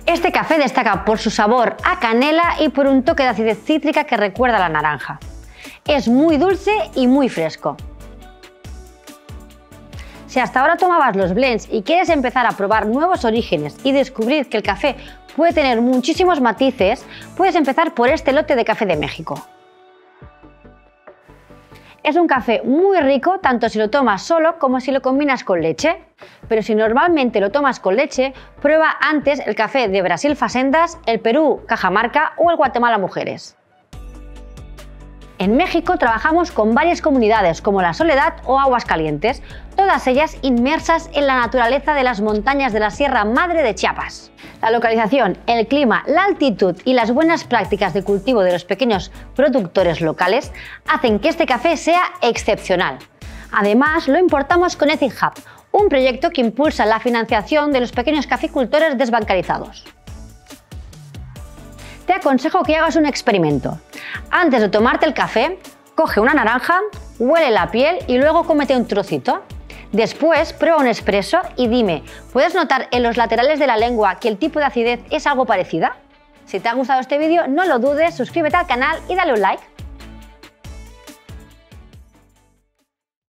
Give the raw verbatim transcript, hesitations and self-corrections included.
Este café destaca por su sabor a canela y por un toque de acidez cítrica que recuerda a la naranja. Es muy dulce y muy fresco. Si hasta ahora tomabas los blends y quieres empezar a probar nuevos orígenes y descubrir que el café puede tener muchísimos matices, puedes empezar por este lote de café de México. Es un café muy rico tanto si lo tomas solo como si lo combinas con leche, pero si normalmente lo tomas con leche, prueba antes el café de Brasil Facendas, el Perú Cajamarca o el Guatemala Mujeres. En México trabajamos con varias comunidades como La Soledad o Aguascalientes, todas ellas inmersas en la naturaleza de las montañas de la Sierra Madre de Chiapas. La localización, el clima, la altitud y las buenas prácticas de cultivo de los pequeños productores locales hacen que este café sea excepcional. Además, lo importamos con Ethic Hub, un proyecto que impulsa la financiación de los pequeños caficultores desbancarizados. Te aconsejo que hagas un experimento. Antes de tomarte el café, coge una naranja, huele la piel y luego cómete un trocito. Después prueba un espresso y dime, ¿puedes notar en los laterales de la lengua que el tipo de acidez es algo parecida? Si te ha gustado este vídeo, no lo dudes, suscríbete al canal y dale un like.